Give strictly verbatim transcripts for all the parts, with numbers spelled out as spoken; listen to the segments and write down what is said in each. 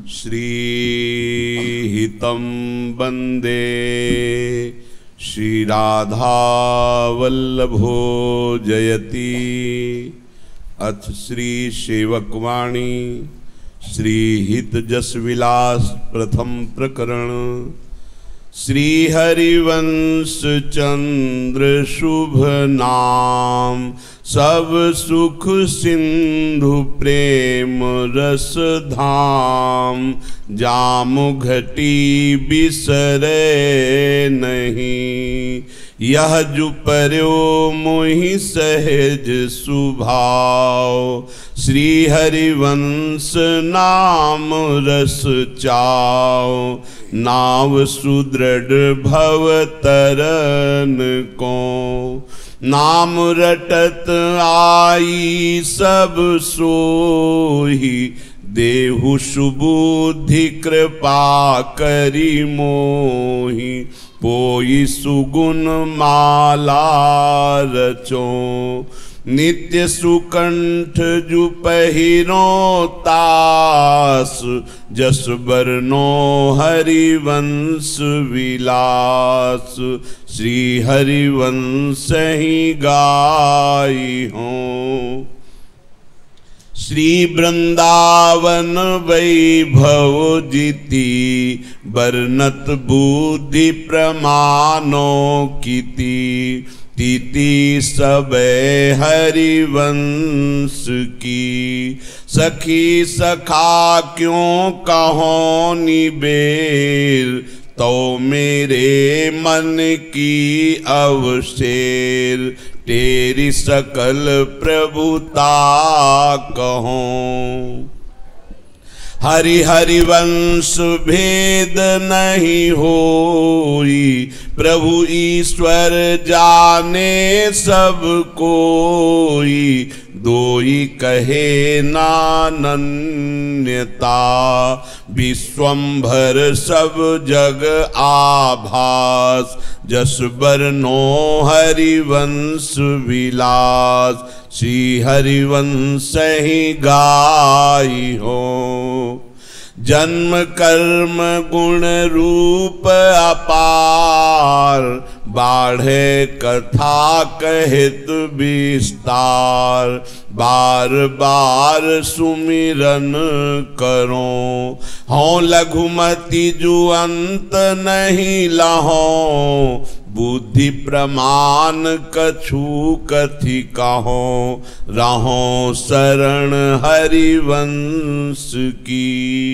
श्रीहितं वन्दे श्रीराधावल्लभो जयति। अथ श्री सेवकवाणी श्रीहित जस विलास प्रथम प्रकरण। श्री हरिवंश चंद्र शुभ नाम सब सुख सिंधु प्रेम रस धाम। जाम घटी बिसरे नहीं यह जो पर्यो मोहि सहज सुभाव। श्री हरिवंश नाम रस चाव नाव सुदृढ़ भव तरन को। नाम रटत आई सब सोही देहु सुबुद्धि कृपा करी मोही। पोई सुगुण माला रचो नित्य सुकंठ जु पहिरो तास। जस बरनो हरिवंश विलास श्री हरिवंश ही गाई हो। श्री वृंदावन वैभव जिति बरनत बुद्धि प्रमाणों कीति। तिति सबे हरिवंश की सखी सखा क्यों कहो निबेर। तो मेरे मन की अवशेर तेरी सकल प्रभुता कहो। हरि हरिवंश भेद नहीं होई प्रभु ईश्वर जाने सब कोई। दोई कहे नानन्यता विश्वंभर सब जग आभास। जस बरनो हरिवंश विलास श्री हरिवंश ही गाई हो। जन्म कर्म गुण रूप अपार बाढ़े कथा कहित विस्तार। बार बार सुमिरन करो हो लघुमति जो अंत नहीं लहो। बुद्धि प्रमाण कछु कथि कहो रहो शरण हरिवंश की।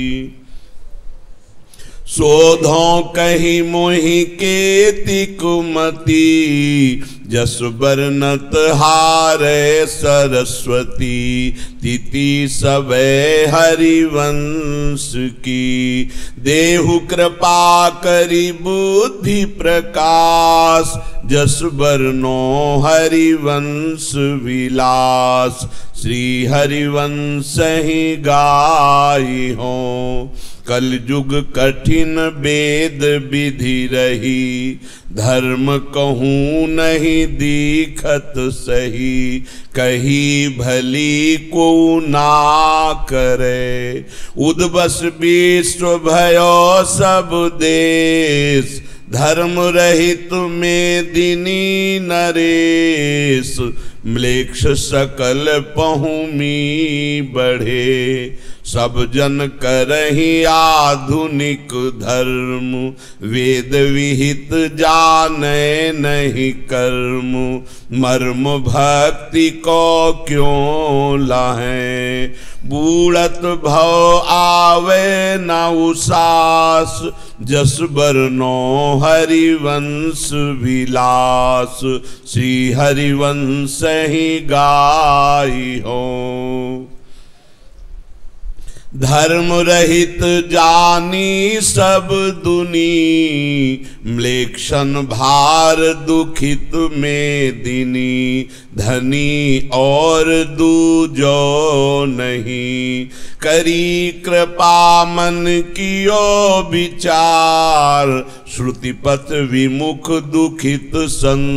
शोधों कही मोहि केति कुमति जस बरनत हारे सरस्वती। तिति सबे हरिवंश की देहु कृपा करी बुद्धि प्रकाश। जस बरनो हरिवंश विलास श्री हरिवंश ही गाई हो। कलयुग कठिन वेद विधि रही धर्म कहूँ नहीं दीखत सही। कही भली को ना करे उद्बस विश्व भयो सब देश। धर्म रहित में दिनी नरेश म्लेच्छ सकल पहुमी बढ़े। सब जन करहि आधुनिक धर्म वेद विहित जाने नहीं कर्म। मर्म भक्ति को क्यों लाहें बूढ़त भव आवे न उसास। जस बरनो हरिवंश विलास श्री हरिवंश ही गाई हो। धर्म रहित जानी सब दुनी म्लेच्छन भार दुखित में दिनी। धनी और दूजो नहीं करी कृपा मन कियो विचार। श्रुतिपथ विमुख दुखित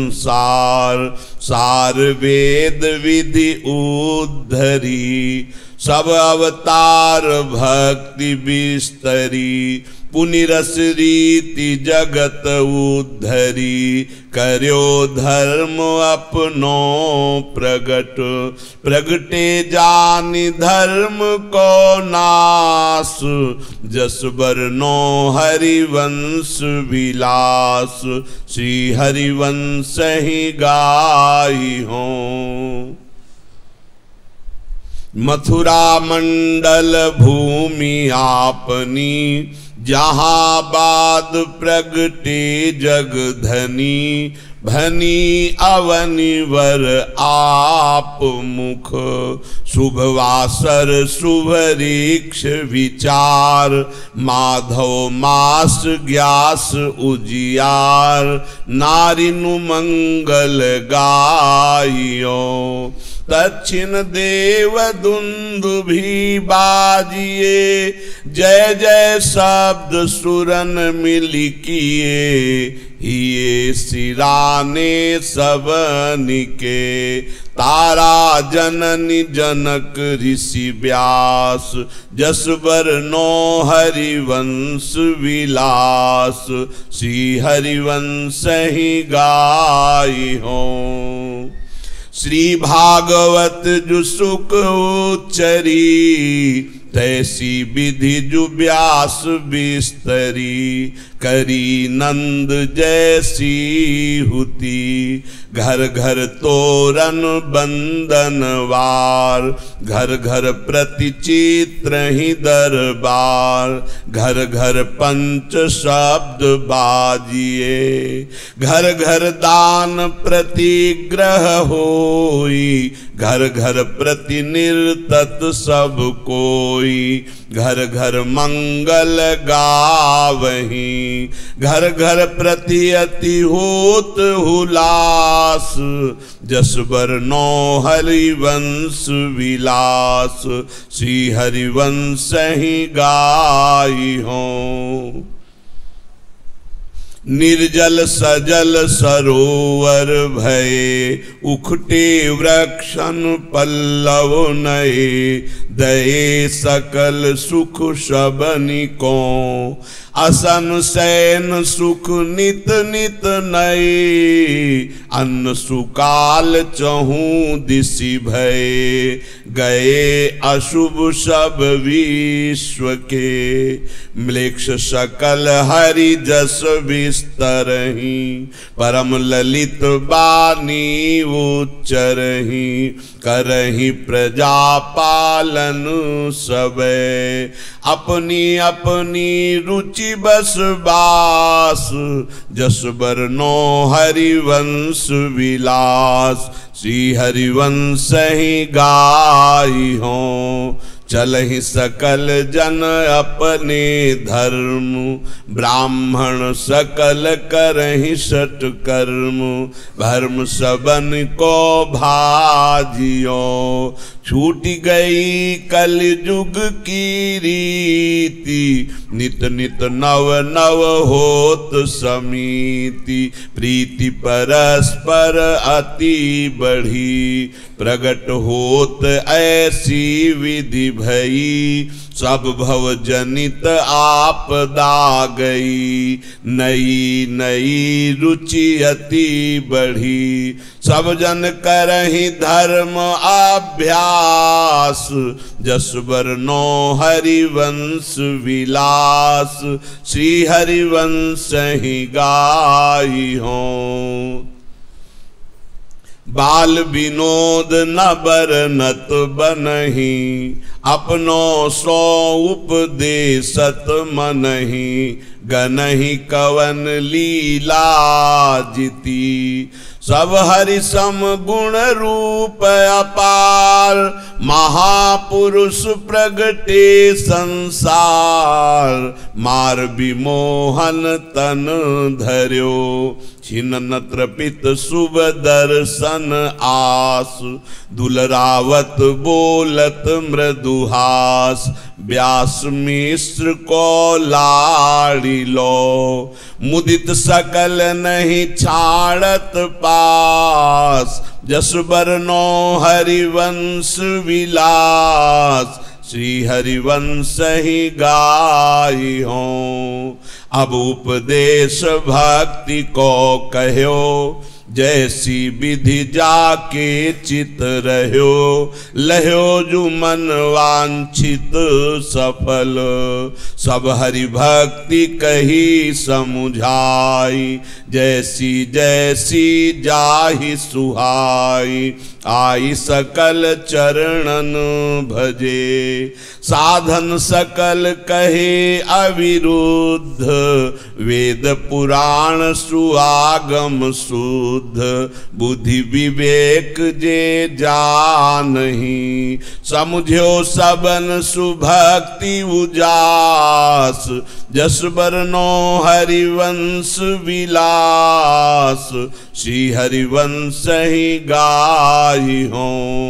संसार सार वेद विधि उद्धरी। सब अवतार भक्ति विस्तरी, पुनिरस रीति जगत उद्धरी, कर्यो धर्म अपनो प्रगट, प्रगटे जानि धर्म को नास, जस बरनो हरिवंश विलास, श्री हरिवंश ही गाई हो। मथुरा मंडल भूमि आपनी, जहाबाद प्रगटे जगधनी, भनी अवनिवर आप मुख, शुभवासर शुभरीक्ष विचार, माधव मास ग्यास उजियार, नारिनु मंगल गाइयो, दक्षिण देव दुंदुभि बाजिए, जय जय शब्द सुरन मिलि किए, हिये सिराने सबनिके, तारा जननी जनक ऋषि व्यास, जस बरनो हरिवंश विलास, श्री हरिवंश ही गाई हो। श्री भागवत जु सुख उच्चरी, तैसी विधि जु व्यास विस्तरी, करी नंद जैसी हुती, घर घर तोरण बंदनवार, घर घर प्रति चित्र ही दरबार, घर घर पंच शब्द बाजिए, घर घर दान प्रतिग्रह होई, घर घर प्रति निर्तत सब कोई, घर घर मंगल गावही, घर घर प्रति अति होत हुलास, जस बरनो हरिवंश विलास, श्री हरिवंश ही गाई हो। निर्जल सजल सरोवर भये, उखटे वृक्षन पल्लव नये, दये सकल सुख सबनि को, असन सैन सुख नित नित नये, अन्न सुकाल चहूँ दिशि भये, गए अशुभ सब विश्व के, म्लेच्छ सकल हरि जस विस्तरहि, परम ललित बानी उच्चरहि, करहि प्रजा पालन सबे, अपनी अपनी रुचि बस बास, जस बरनो हरिवंश विलास, श्री हरिवंश ही गाई हो। चलहि सकल जन अपने धर्म, ब्राह्मण सकल करहि सठ कर्म, धर्म सबन को भाजियो, छूट गई कल युग की रीति, नित नित नव नव होत समीति, प्रीति परस्पर अति बढ़ी, प्रगट होत ऐसी विधि भई, सब भव जनित आपदा गई, नई नई रुचि अति बढ़ी, सब जन करहि धर्म अभ्यास, जस बरनो हरिवंश विलास, श्री हरिवंश ही गाई हो। बाल विनोद न बरनत बनहि, अपनो सो उपदेशत मनहि, गनहि कवन लीला जिति, सब हरि सम गुण रूप अपार, महापुरुष प्रगटे संसार, मार विमोहन तन धर्यो, छिन्न त्रपित शुभ दर्शन आस, दुलरावत बोलत मृदुहास, व्यास मिश्र को लाड़ी लो। मुदित सकल नहीं छाड़त पास, जस बरनो हरिवंश विलास। श्री हरिवंश ही गाई हो, अब उपदेश भक्ति को कहो। जैसी विधि जाके चित रहो, लहो जो मन वांछित सफल। सब हरि भक्ति कही समुझाई, जैसी जैसी जाहि सुहाई। आई सकल चरणन भजे, साधन सकल कहे अविरुद्ध। वेद पुराण सुआगम शुद्ध, बुद्धि विवेक जे जानहि। समुझो सबन सुभक्ति उजास, जस बरनो हरिवंश विलास। श्री हरिवंश ही गाई हो,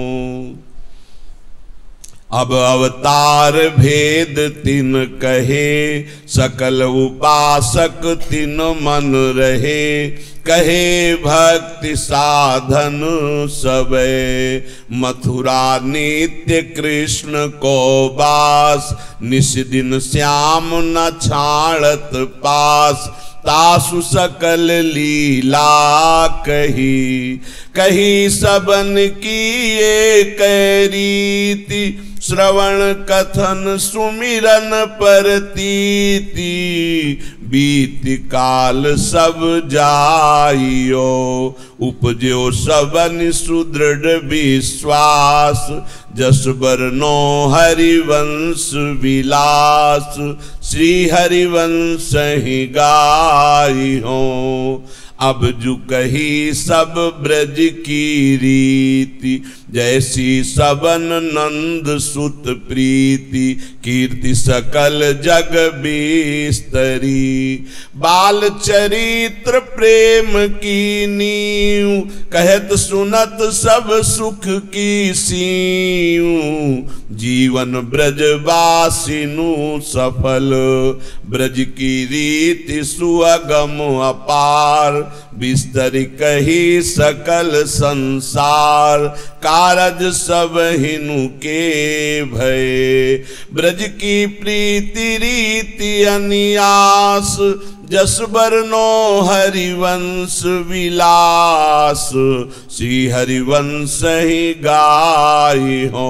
अब अवतार भेद तिन कहे। सकल उपासक तिन मन रहे, कहे भक्ति साधन सबे। मथुरा नित्य कृष्ण को बास, निस दिन श्याम न छाड़त पास। तासु सकल लीला कही, कही सबन की एक रीति। श्रवण कथन सुमिरन परतीति, बीत काल सब जाइयो। उपजो सबन सुदृढ़ विश्वास, जस बरनो हरिवंश विलास। श्री हरिवंश ही गाई हो, अब जु कही सब ब्रज की रीति। जैसी सबन नंद सुत प्रीति, कीर्ति सकल जग बिस्तरी। बाल चरित्र प्रेम की नीव, कहत सुनत सब सुख की सीव। जीवन ब्रजवासिनु सफल, ब्रज की रीति सुअगम अपार। बिस्तर कही सकल संसार, कारज सब हिनु के भय। ब्रज की प्रीति रीति अनियास, जस बरनो हरिवंश विलास। श्री हरिवंश ही गाई हो,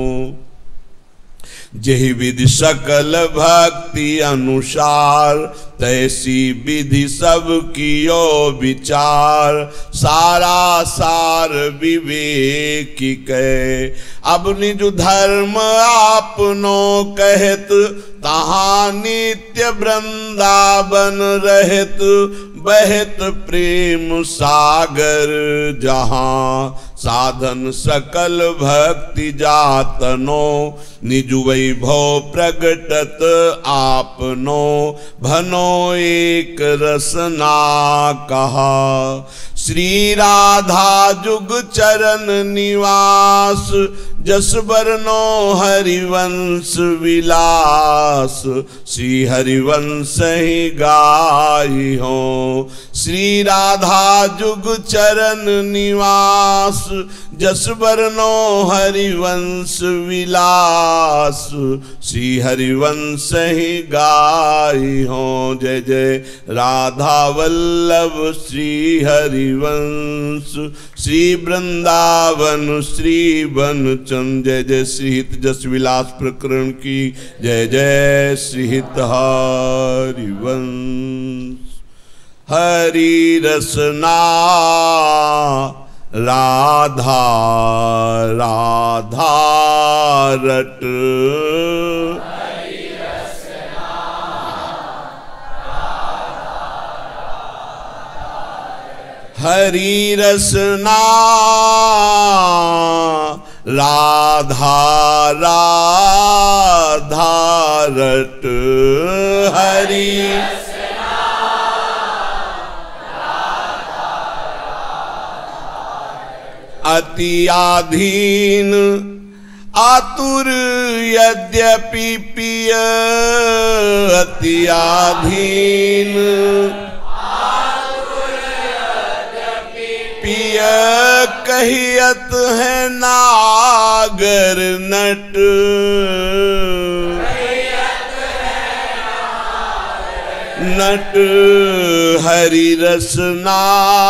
जेहि विधि सकल भक्ति अनुसार। तैसी विधि सब कियो विचार, सारा सार विवेक कै। अब निज धर्म आपनो कहत, तहाँ नित्य वृंदावन रहत। बहत प्रेम सागर जहाँ, साधन सकल भक्ति जातनो। निज वैभव प्रगटत आपनो, भनो एक रसना कहा। श्री राधा जुग चरण निवास, जस बरनो हरिवंश विलास। श्री हरिवंश ही गाई हो, श्री राधा जुग चरण निवास। जस बरनो हरिवंश विलास। श्री हरिवंश ही गाई हो, जय जय राधा वल्लभ श्री हरिवंश। श्री वृंदावन श्री बनचंद। जय जय श्रीहित जस विलास प्रकरण की जय। जय श्रीहित हरिवंश। हरि रसना राधा राधा रट। हरि रसना राधा राधा रट। हरि अति आधीन आतुर यद्यपि पिय अत्याधीन, पिय कहियत है नागर नट, नट हरि रसना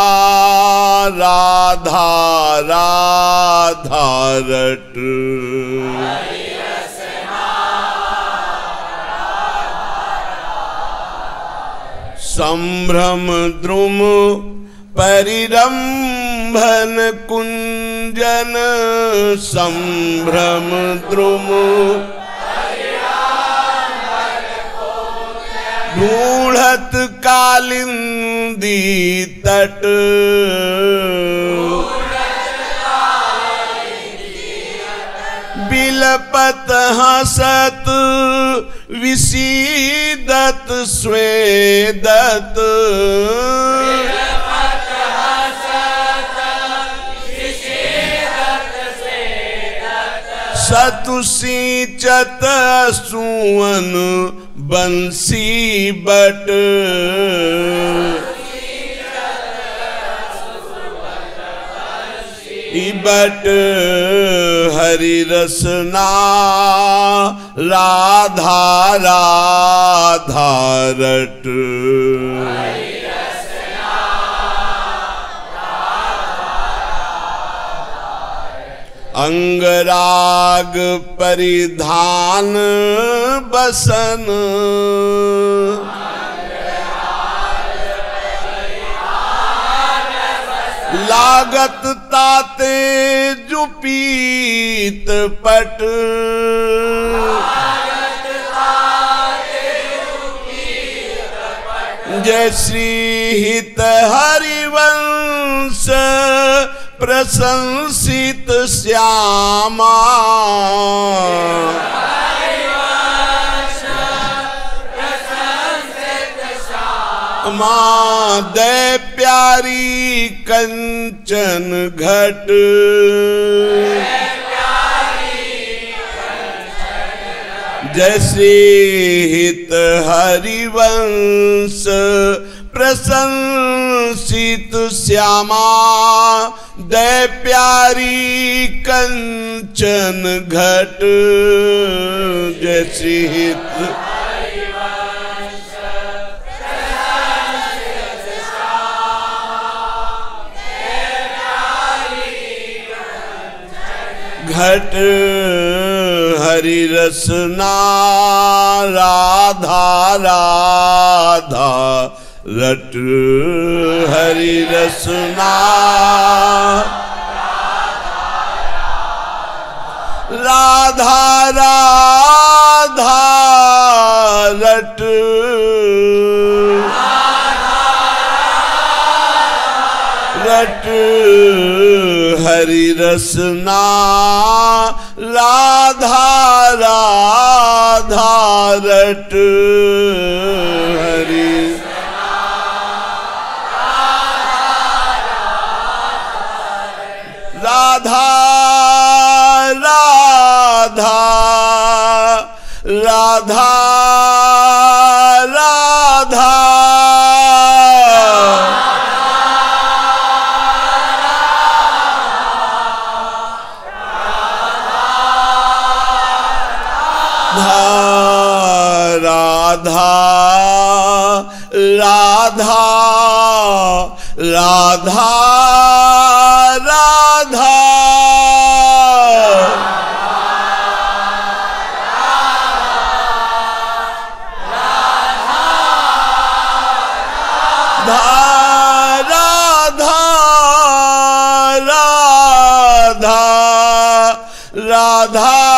राधा राधा रट। संभ्रम द्रुम परिरंभन कुंजन, संभ्रम द्रुम ढूढ़त कालिंदी तट, बिलपत हसत विसीदत स्वेदत, सतु सिंचत सुवन बंसी बट, बट हरि रसना राधा राधा रट। अंगराग परिधान बसन, लागत ताते जुपीत पट, जय श्री हित हरिवंश प्रशंसित श्यामा, माँ दे प्यारी कंचन घट, जय श्री हित हरिवंश प्रशंसित श्यामा, दे प्यारी कंचन घट, जय श्री हित घट हरि रसना राधा राधा रट, हरि रसना राधा राधा रट, रट हरि रसना राधा राधा रट, हरि राधा राधा राधा राधा राधा राधा राधा राधा राधा राधा